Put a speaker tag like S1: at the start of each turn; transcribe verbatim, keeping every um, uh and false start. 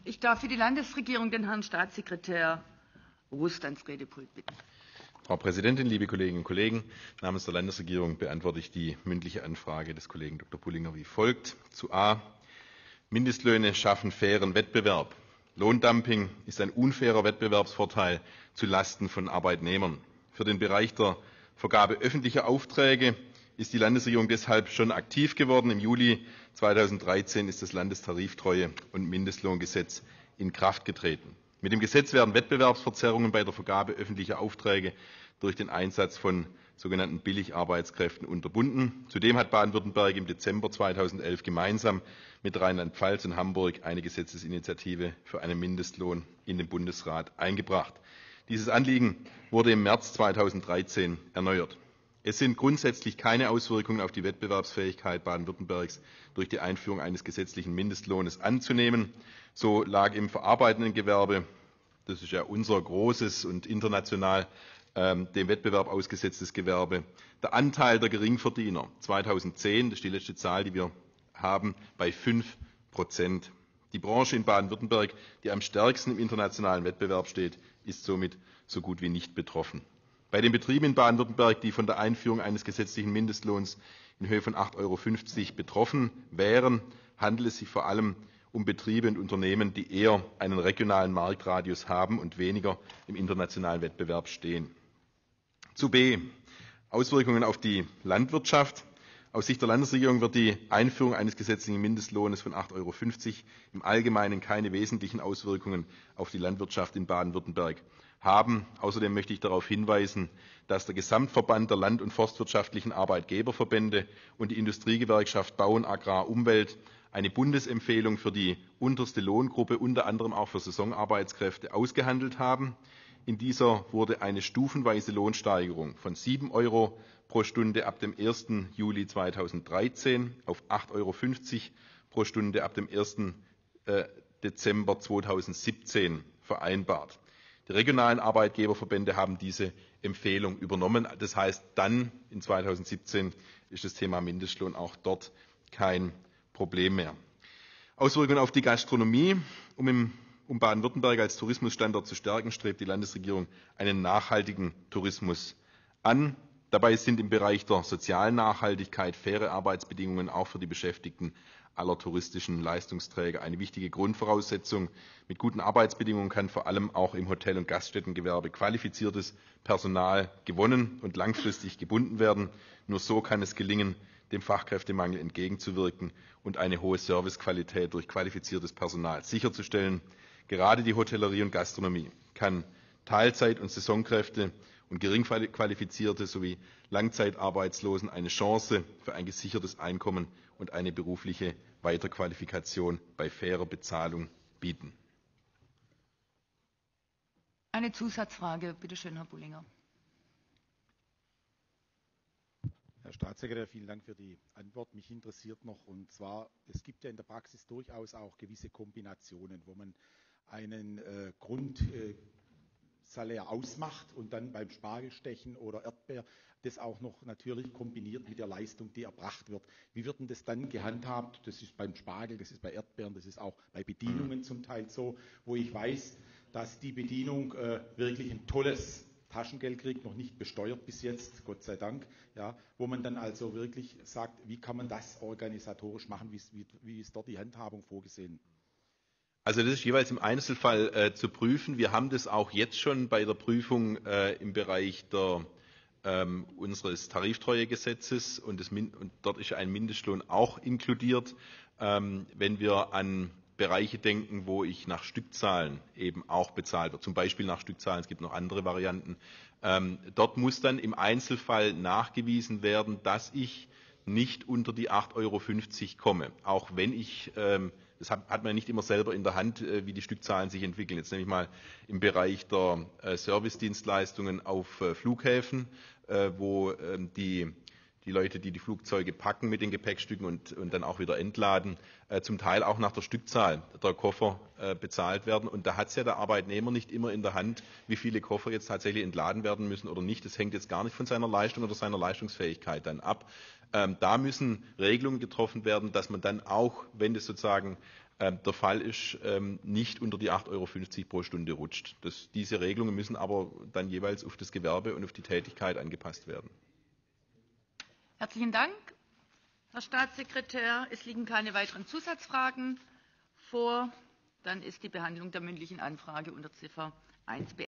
S1: Ich darf für die Landesregierung den Herrn Staatssekretär Rust ans Redepult bitten.
S2: Frau Präsidentin, liebe Kolleginnen und Kollegen! Namens der Landesregierung beantworte ich die mündliche Anfrage des Kollegen Doktor Pullinger wie folgt. Zu A. Mindestlöhne schaffen fairen Wettbewerb. Lohndumping ist ein unfairer Wettbewerbsvorteil zu Lasten von Arbeitnehmern. Für den Bereich der Vergabe öffentlicher Aufträge ist die Landesregierung deshalb schon aktiv geworden. Im Juli zweitausenddreizehn ist das Landestariftreue- und Mindestlohngesetz in Kraft getreten. Mit dem Gesetz werden Wettbewerbsverzerrungen bei der Vergabe öffentlicher Aufträge durch den Einsatz von sogenannten Billigarbeitskräften unterbunden. Zudem hat Baden-Württemberg im Dezember zweitausendelf gemeinsam mit Rheinland-Pfalz und Hamburg eine Gesetzesinitiative für einen Mindestlohn in den Bundesrat eingebracht. Dieses Anliegen wurde im März zweitausenddreizehn erneuert. Es sind grundsätzlich keine Auswirkungen auf die Wettbewerbsfähigkeit Baden-Württembergs durch die Einführung eines gesetzlichen Mindestlohnes anzunehmen. So lag im verarbeitenden Gewerbe, das ist ja unser großes und international ähm, dem Wettbewerb ausgesetztes Gewerbe, der Anteil der Geringverdiener zweitausendzehn, das ist die letzte Zahl, die wir haben, bei fünf Prozent. Die Branche in Baden-Württemberg, die am stärksten im internationalen Wettbewerb steht, ist somit so gut wie nicht betroffen. Bei den Betrieben in Baden-Württemberg, die von der Einführung eines gesetzlichen Mindestlohns in Höhe von acht Euro fünfzig betroffen wären, handelt es sich vor allem um Betriebe und Unternehmen, die eher einen regionalen Marktradius haben und weniger im internationalen Wettbewerb stehen. Zu B. Auswirkungen auf die Landwirtschaft. Aus Sicht der Landesregierung wird die Einführung eines gesetzlichen Mindestlohnes von acht Euro fünfzig im Allgemeinen keine wesentlichen Auswirkungen auf die Landwirtschaft in Baden-Württemberg haben. Außerdem möchte ich darauf hinweisen, dass der Gesamtverband der Land- und Forstwirtschaftlichen Arbeitgeberverbände und die Industriegewerkschaft Bau und Agrar Umwelt eine Bundesempfehlung für die unterste Lohngruppe, unter anderem auch für Saisonarbeitskräfte, ausgehandelt haben. In dieser wurde eine stufenweise Lohnsteigerung von sieben Euro pro Stunde ab dem ersten Juli zweitausenddreizehn auf acht Euro fünfzig pro Stunde ab dem ersten Dezember zweitausendsiebzehn vereinbart. Die regionalen Arbeitgeberverbände haben diese Empfehlung übernommen. Das heißt, dann in zweitausendsiebzehn ist das Thema Mindestlohn auch dort kein Problem mehr. Auswirkungen auf die Gastronomie. Um, im, um Baden-Württemberg als Tourismusstandort zu stärken, strebt die Landesregierung einen nachhaltigen Tourismus an. Dabei sind im Bereich der sozialen Nachhaltigkeit faire Arbeitsbedingungen auch für die Beschäftigten aller touristischen Leistungsträger eine wichtige Grundvoraussetzung. Mit guten Arbeitsbedingungen kann vor allem auch im Hotel- und Gaststättengewerbe qualifiziertes Personal gewonnen und langfristig gebunden werden. Nur so kann es gelingen, dem Fachkräftemangel entgegenzuwirken und eine hohe Servicequalität durch qualifiziertes Personal sicherzustellen. Gerade die Hotellerie und Gastronomie kann Teilzeit- und Saisonkräfte und geringqualifizierte sowie Langzeitarbeitslosen eine Chance für ein gesichertes Einkommen und eine berufliche Weiterqualifikation bei fairer Bezahlung bieten.
S1: Eine Zusatzfrage, bitte schön, Herr Pullinger.
S3: Herr Staatssekretär, vielen Dank für die Antwort. Mich interessiert noch, und zwar, es gibt ja in der Praxis durchaus auch gewisse Kombinationen, wo man einen äh, Grund äh, Salär ausmacht und dann beim Spargelstechen oder Erdbeer das auch noch natürlich kombiniert mit der Leistung, die erbracht wird. Wie wird denn das dann gehandhabt? Das ist beim Spargel, das ist bei Erdbeeren, das ist auch bei Bedienungen zum Teil so, wo ich weiß, dass die Bedienung äh, wirklich ein tolles Taschengeld kriegt, noch nicht besteuert bis jetzt, Gott sei Dank, ja, wo man dann also wirklich sagt, wie kann man das organisatorisch machen, wie, wie, wie ist dort die Handhabung vorgesehen?
S2: Also das ist jeweils im Einzelfall äh, zu prüfen. Wir haben das auch jetzt schon bei der Prüfung äh, im Bereich der, ähm, unseres Tariftreuegesetzes und, das, und dort ist ein Mindestlohn auch inkludiert. Ähm, wenn wir an Bereiche denken, wo ich nach Stückzahlen eben auch bezahlt wird, zum Beispiel nach Stückzahlen, es gibt noch andere Varianten. Ähm, dort muss dann im Einzelfall nachgewiesen werden, dass ich nicht unter die acht Euro fünfzig komme, auch wenn ich ähm, das hat, hat man nicht immer selber in der Hand, wie die Stückzahlen sich entwickeln. Jetzt nehme ich mal im Bereich der Servicedienstleistungen auf Flughäfen, wo die, die Leute, die die Flugzeuge packen mit den Gepäckstücken und, und dann auch wieder entladen, zum Teil auch nach der Stückzahl der Koffer bezahlt werden. Und da hat es ja der Arbeitnehmer nicht immer in der Hand, wie viele Koffer jetzt tatsächlich entladen werden müssen oder nicht. Das hängt jetzt gar nicht von seiner Leistung oder seiner Leistungsfähigkeit dann ab. Ähm, da müssen Regelungen getroffen werden, dass man dann auch, wenn das sozusagen der Fall ist, nicht unter die acht Euro fünfzig pro Stunde rutscht. Das, diese Regelungen müssen aber dann jeweils auf das Gewerbe und auf die Tätigkeit angepasst werden.
S1: Herzlichen Dank, Herr Staatssekretär. Es liegen keine weiteren Zusatzfragen vor. Dann ist die Behandlung der mündlichen Anfrage unter Ziffer eins beendet.